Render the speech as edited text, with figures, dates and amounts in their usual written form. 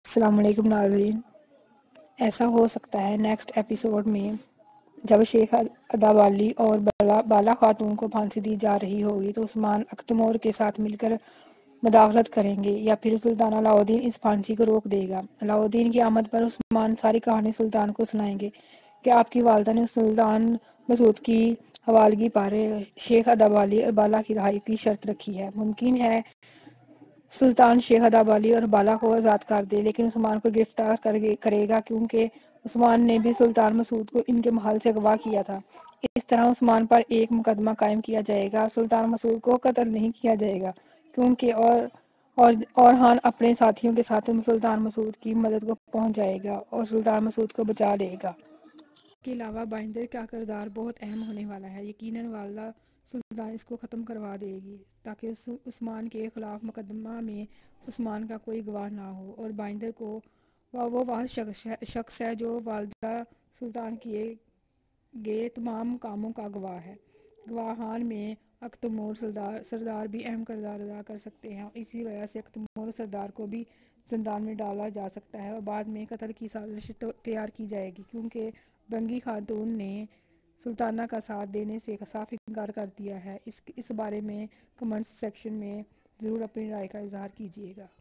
السلام علیکم ناظرین. ایسا ہو سکتا ہے نیکسٹ ایپیسوڈ میں جب شیخ ادابالی اور بالا خاتون کو پھانسی دی جا رہی ہوگی تو عثمان اختمور کے ساتھ مل کر مداخلت کریں گے یا پھر سلطان علاؤالدین اس پھانسی کو روک دے گا. علاؤالدین کی آمد پر عثمان ساری کہانی سلطان کو سنائیں گے کہ آپ کی والدہ نے سلطان مسعود کی حوالگی پر شیخ ادابالی اور بالا کی رہائی کی شرط رکھی ہے. ممکن ہے سلطان شیخ ادابالی اور بالا کو آزاد کر دے لیکن عثمان کو گرفتار کرے گا کیونکہ عثمان نے بھی سلطان مسعود کو ان کے محل سے اغوا کیا تھا. اس طرح عثمان پر ایک مقدمہ قائم کیا جائے گا. سلطان مسعود کو قتل نہیں کیا جائے گا کیونکہ اورحان اپنے ساتھیوں کے ساتھ سلطان مسعود کی مدد کو پہنچ جائے گا اور سلطان مسعود کو بچا لے گا. اس کے علاوہ بائندر کا کردار بہت اہم ہونے والا ہے. یقیناً والدہ سلطان اس کو ختم کروا دے گی تاکہ عثمان کے خلاف مقدمہ میں عثمان کا کوئی گواہ نہ ہو اور بائندر کو وہ واحد شخص ہے جو والدہ سلطان کیے گئے تمام کاموں کا گواہ ہے. گواہان میں اختمور سردار بھی اہم کردار ادا کر سکتے ہیں. اسی وجہ سے اختمور سردار کو بھی زندان میں ڈالا جا سکتا ہے اور بعد میں قتل کی سازش تیار کی جائے گی کیونکہ بنگی خاتون نے سلطانہ کا ساتھ دینے سے صاف انکار کر دیا ہے. اس بارے میں کمنٹس سیکشن میں ضرور اپنی رائے کا اظہار کیجیے گا.